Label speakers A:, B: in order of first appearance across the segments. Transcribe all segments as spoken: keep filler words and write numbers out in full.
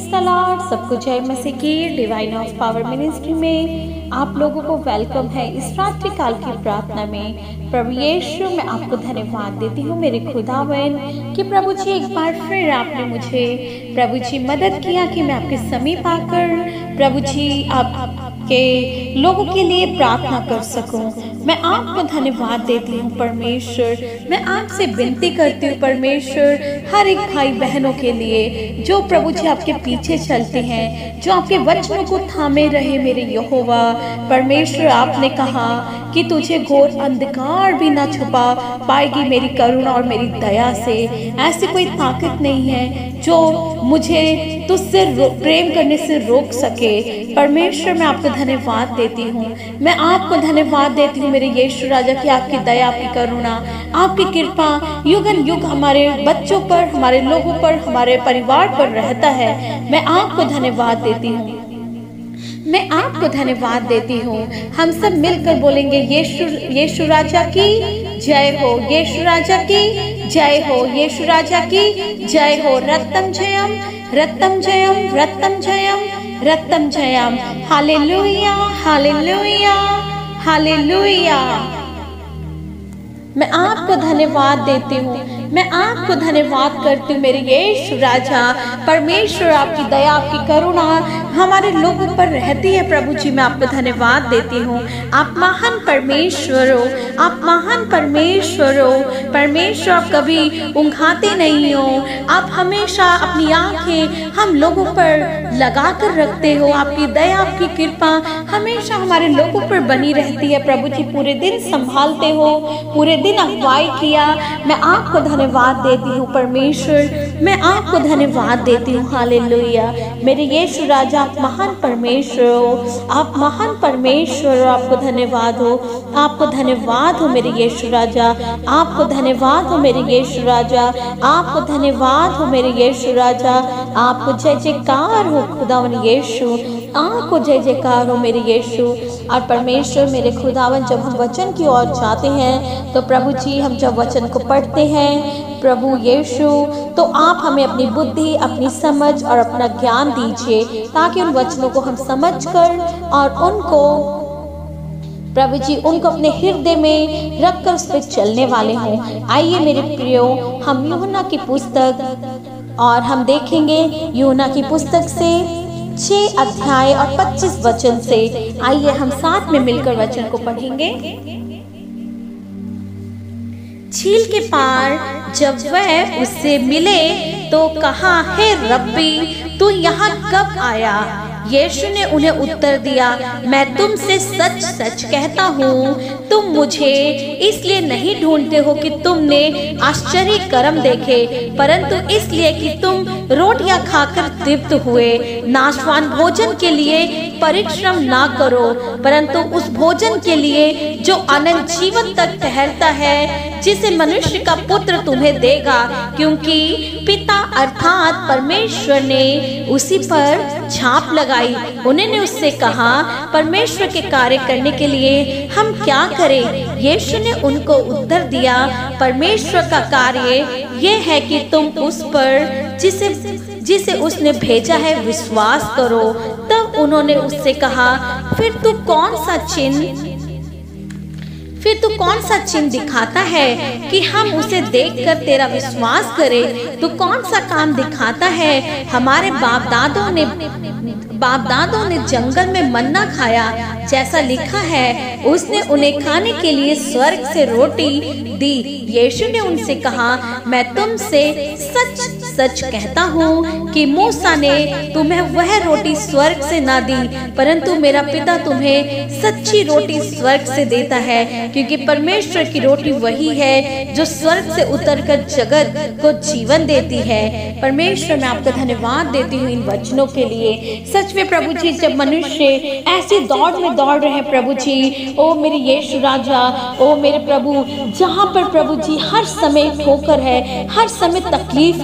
A: Praise the Lord. सबको जय मसीह की डिवाइन ऑफ पावर मिनिस्ट्री में आप लोगों को वेलकम है। इस रात्रि काल की प्रार्थना में प्रभु यीशु मैं आपको धन्यवाद देती हूँ मेरे खुदावन कि प्रभु जी एक बार फिर आपने मुझे प्रभु जी मदद किया कि मैं आपके समीप आकर प्रभु जी आप के लोगों के लिए प्रार्थना कर सकूं। मैं आपको धन्यवाद देती हूँ परमेश्वर। मैं आपसे विनती करती हूँ परमेश्वर, हर एक भाई बहनों के लिए जो प्रभु जी आपके पीछे चलते हैं, जो आपके वचनों को थामे रहे मेरे यहोवा परमेश्वर। आपने कहा कि तुझे घोर अंधकार भी ना छुपा पाएगी मेरी करुणा और मेरी दया से। ऐसी कोई ताकत नहीं है जो मुझे तुझसे प्रेम करने से रोक सके। परमेश्वर मैं आपको धन्यवाद देती हूँ, मैं आपको धन्यवाद देती हूँ मेरे यीशु राजा की आपकी दया, आपकी करुणा, आपकी कृपा युगन युग हमारे बच्चों पर, हमारे लोगों पर, हमारे परिवार पर रहता है। मैं आपको धन्यवाद देती हूँ, मैं आपको धन्यवाद देती हूँ। हम सब मिलकर बोलेंगे यीशु यीशु राजा की जय हो, यीशु राजा की जय हो, यीशु राजा की जय हो। रत्तम जयम रत्तम जयम रत्तम जयम रत्तम जयम। Hallelujah hallelujah hallelujah. मैं आपको धन्यवाद देती हूँ, मैं आपको धन्यवाद करती हूँ मेरे यीशु राजा परमेश्वर। आपकी दया, आपकी करुणा हमारे लोगों पर रहती है प्रभु जी। मैं आपको धन्यवाद देती हूँ। आप महान परमेश्वर हो, आप महान परमेश्वर हो परमेश्वर। आप कभी ऊँघाते नहीं हो, आप हमेशा अपनी आंखें हम लोगों पर लगा कर रखते हो। आपकी दया, आपकी कृपा हमेशा हमारे लोगों पर बनी रहती है प्रभु जी। पूरे दिन संभालते हो, पूरे दिन अगुवाई किया। मैं आपको धन्यवाद देती हूँ परमेश्वर, मैं आपको धन्यवाद देती हूँ। हालेलुया मेरे यीशु राजा, आप महान परमेश्वर हो, आप महान परमेश्वर हो। आपको धन्यवाद हो, आपको धन्यवाद हो मेरे यीशु राजा, आपको धन्यवाद हो मेरे यीशु राजा, आपको धन्यवाद हो मेरे यीशु राजा। आपको जय जयकार हो खुदावन यीशु, आपको जय जयकार हो मेरे यीशु। और परमेश्वर मेरे खुदावन, जब हम वचन की ओर जाते हैं तो प्रभु जी हम जब वचन को पढ़ते हैं प्रभु यीशु, तो आप हमें अपनी बुद्धि, अपनी समझ और अपना ज्ञान दीजिए ताकि उन वचनों को हम समझकर और उनको प्रभु जी उनको अपने हृदय में रखकर उस पर चलने वाले हों। आइए मेरे प्रियो, हम यूहन्ना की पुस्तक और हम देखेंगे यूहन्ना की पुस्तक से छह अध्याय और पच्चीस वचन से। आइए हम साथ में मिलकर वचन को पढ़ेंगे। झील के पार जब वह उससे मिले तो कहा, हे रब्बी तू यहाँ कब आया? यीशु ने उन्हें उत्तर दिया, मैं तुमसे सच सच कहता हूँ, तुम मुझे इसलिए नहीं ढूंढते हो कि तुमने आश्चर्य कर्म देखे, परंतु इसलिए कि तुम रोटियां खाकर तृप्त हुए। नाशवान भोजन के लिए परिश्रम ना करो, परंतु उस भोजन के लिए जो अनंत जीवन तक ठहरता है, जिसे मनुष्य का पुत्र तुम्हें देगा, क्योंकि पिता अर्थात परमेश्वर ने उसी पर छाप लगाई। उन्होंने उससे कहा, परमेश्वर के कार्य करने के लिए हम क्या करें? यीशु ने उनको उत्तर दिया, परमेश्वर का कार्य यह है कि तुम उस पर जिसे जिसे उसने भेजा है विश्वास करो। तब उन्होंने उससे कहा, फिर तू कौन सा चिन्ह फिर तू कौन सा चिन्ह दिखाता है कि हम उसे देखकर तेरा विश्वास करें? तू कौन सा काम दिखाता है? हमारे बाप दादों ने बाप दादों ने जंगल में मन्ना खाया, जैसा लिखा है, उसने उन्हें खाने के लिए स्वर्ग से रोटी दी। यीशु ने उनसे कहा, मैं तुमसे सच सच कहता हूँ कि मूसा ने तुम्हें वह रोटी स्वर्ग से ना दी, परंतु मेरा पिता तुम्हें सच्ची रोटी स्वर्ग से देता है, क्योंकि परमेश्वर की रोटी वही है जो स्वर्ग से उतरकर जगत को जीवन देती है। परमेश्वर मैं आपको धन्यवाद देती हूँ इन वचनों के लिए। सच में प्रभु जी, जब मनुष्य ऐसी दौड़ में दौड़ रहे हैं प्रभु जी, ओ मेरे यीशु राजा, ओ मेरे प्रभु, जहाँ पर प्रभु जी हर समय ठोकर है, हर समय तकलीफ है,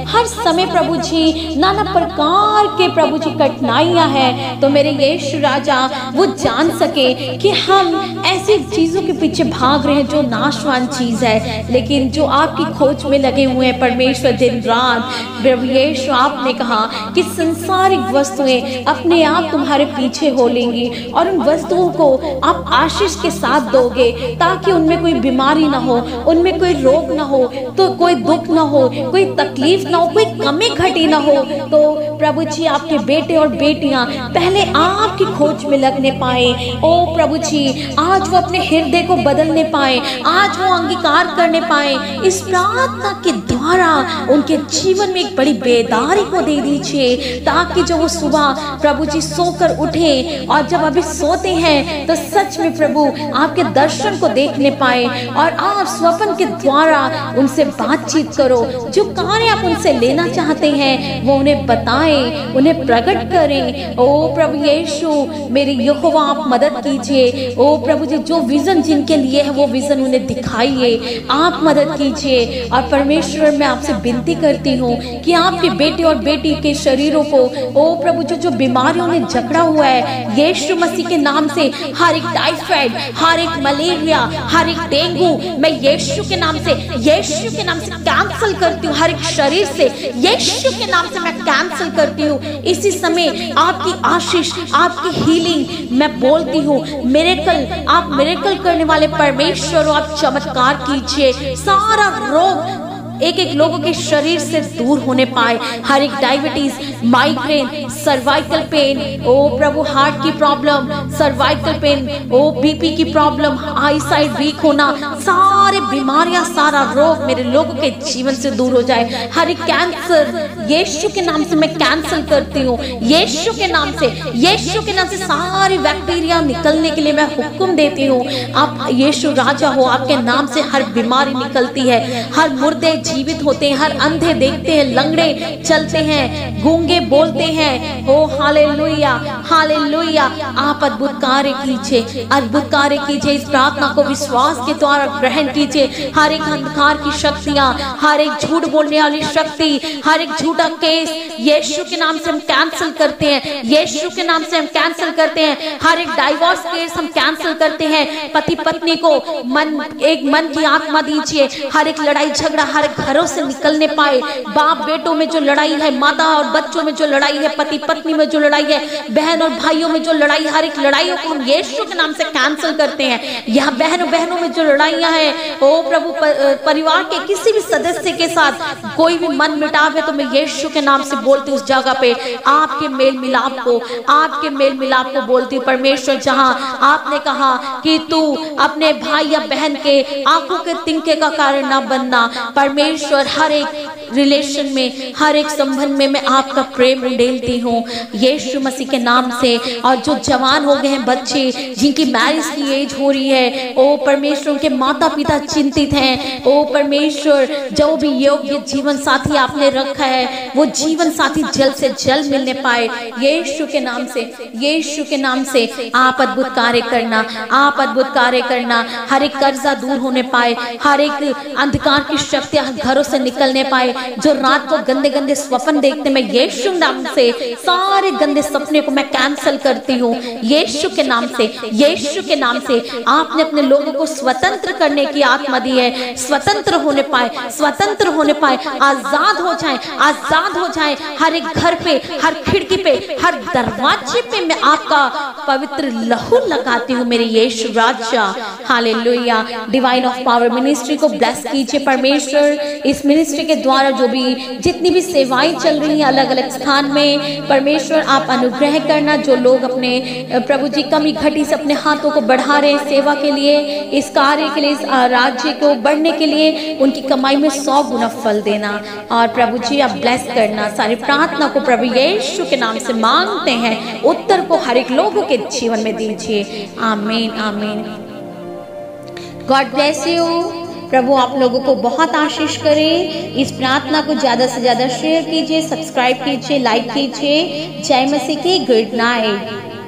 A: हर समय प्रभु जी नाना प्रकार के प्रभु जी कठिनाइयां हैं, तो मेरे यीशु राजा वो जान सके कि हम ऐसी चीजों के पीछे भाग रहे हैं जो नाशवान चीज है, लेकिन जो आपकी खोज में लगे हुए हैं परमेश्वर दिन रात। प्रभु यीशु आपने कहा कि संसारिक वस्तुएं अपने आप तुम्हारे पीछे हो लेंगी और उन वस्तुओं को आप आशीष के साथ दोगे ताकि उनमें कोई बीमारी ना हो, उनमें कोई रोग ना हो, तो कोई दुख ना हो, कोई तकलीफ ना हो, कोई कमी घटी ना हो। तो प्रभु जी आपके बेटे और बेटियां पहले आपकी खोज में लगने पाए। ओ प्रभु जी आज वो अपने हृदय को बदलने पाए, आज वो अंगीकार करने पाए। इस प्रार्थना के द्वारा उनके जीवन में एक बड़ी बेदारी को दे दीजिए, ताकि जो वो सुबह प्रभु जी सोकर उठे और जब अभी सोते हैं तो सच में प्रभु आपके दर्शन को देखने पाए और आप स्वप्न के द्वारा उनसे बातचीत करो। जो कार्य आप उनसे लेना चाहते हैं वो उन्हें बताएं, उन्हें प्रकट करें। ओ प्रभु यीशु मेरे यहोवा आप मदद कीजिए। ओ प्रभु जी जो विजन जिनके लिए है वो विजन उन्हें दिखाइए, आप मदद कीजिए। और परमेश्वर मैं आपसे विनती करती हूँ कि आपके बेटे और बेटी के शरीरों को ओ प्रभु जो जो बीमारियों ने जकड़ा हुआ है यीशु मसीह के नाम से, हर एक टाइफाइड, हर एक मलेरिया, हर एक डेंगू मैं यीशु के नाम से यीशु के नाम से कैंसिल करती हूँ। हर एक शरीर से यीशु के नाम से मैं कैंसिल करती हूँ। इसी समय आपकी आशीष, आपकी हीलिंग मैं बोलती हूँ। मिरेकल, आप मिरेकल करने वाले परमेश्वर हो, आप चमत्कार कीजिए। सारा रोग एक एक लोगों के शरीर से दूर होने पाए। हर एक डायबिटीज, माइग्रेन, सर्वाइकल पेन, ओ प्रभु हार्ट की प्रॉब्लम, सर्वाइकल पेन, ओ बीपी की प्रॉब्लम, आई साइड वीक होना, सारे बीमारियां, सारा रोग मेरे लोगों के जीवन से दूर हो जाए। हर एक कैंसर यीशु के नाम से मैं कैंसिल करती हूँ। यीशु के नाम से, यीशु के नाम से सारी बैक्टीरिया निकलने के लिए मैं हुक्म देती हूँ। आप यीशु राजा हो, आपके नाम से हर बीमारी निकलती है। हर मुर्दे जीवित होते हैं, हर अंधे देखते हैं, लंगड़े चलते हैं, गूंगे बोलते हैं। ओ हालेलुया, हालेलुया। आप अद्भुत कार्य कीजिए, अद्भुत कार्य कीजिए। इस प्रार्थना को विश्वास के द्वारा ग्रहण कीजिए। हर एक अंधकार की शक्तियां, हर एक झूठ बोलने वाली शक्ति, हर एक झूठा केस यीशु के नाम से हम कैंसिल करते हैं। यीशु के नाम से हम कैंसिल करते हैं। हर एक डाइवोर्स केस हम कैंसिल करते हैं। पति पत्नी को मन एक मन की आत्मा दीजिए। हर एक लड़ाई झगड़ा हर घरों से निकलने पाए। बाप बेटों में जो लड़ाई है, माता और बच्चों में जो लड़ाई है, पति पत्नी में जो लड़ाई है, बहन और भाइयों में जो लड़ाई, हर एक लड़ाइयों को हम यीशु के नाम से कैंसिल करते हैं। यहाँ बहनों बहनों में जो लड़ाइयां हैं, ओ प्रभु परिवार के किसी भी सदस्य के साथ कोई भी मन मिटाव है तो मैं यीशु के नाम से बोलती हूँ उस जगह पे आपके मेल मिलाप को, आपके मेल मिलाप को बोलती हूँ। परमेश्वर जहाँ आपने कहा कि तू अपने भाई या बहन के आंखों के तिनके का कारण ना बनना, परमेश्वर हर एक रिलेशन में, हर एक संबंध में मैं आपका प्रेम उंडेलती हूँ यीशु मसीह के नाम से। और जो जवान हो गए हैं बच्चे, जिनकी मैरिज की एज हो रही है, ओ परमेश्वर उनके माता पिता चिंतित हैं। ओ परमेश्वर जो भी योग्य जीवन साथी आपने रखा है वो जीवन साथी जल्द से जल्द मिलने पाए यीशु के नाम से, यीशु के नाम से। आप अद्भुत कार्य करना, आप अद्भुत कार्य करना। हर एक कर्जा दूर होने पाए, हर एक अंधकार की शक्तियां घरों से निकलने पाए। जो रात को गंदे गंदे स्वप्न देखते, मैं यीशु नाम से सारे गंदे सपने को मैं कैंसिल करती हूँ यीशु के नाम से, यीशु के नाम से। आपने अपने लोगों को स्वतंत्र करने की आत्मा दी है, स्वतंत्र होने पाए, स्वतंत्र होने पाए, आजाद हो जाए, आजाद हो जाए। हर एक घर पे, हर खिड़की पे, हर दरवाजे पे मैं आपका पवित्र लहू लगाती हूँ मेरे यीशु राजा। Hallelujah. Divine of power ministry को ब्लेस कीजिए परमेश्वर। इस मिनिस्ट्री के द्वारा जो भी जितनी भी सेवाएं चल रही हैं अलग अलग स्थान में, परमेश्वर आप अनुग्रह करना। जो लोग अपने प्रभु जी कमी घटी से अपने हाथों को बढ़ा रहे हैं सेवा के लिए, इस कार्य के लिए, इस राज्य को बढ़ने के लिए, उनकी कमाई में सौ गुना फल देना। और प्रभु जी आप ब्लेस करना। सारी प्रार्थना को प्रभु यीशु के नाम से मांगते हैं, उत्तर को हर एक लोगों के जीवन में दीजिए। आमीन, आमीन। God bless you. प्रभु आप लोगों को बहुत आशीष करे। इस प्रार्थना को ज़्यादा से ज़्यादा शेयर कीजिए, सब्सक्राइब कीजिए, लाइक कीजिए। जय मसीह की। Good night.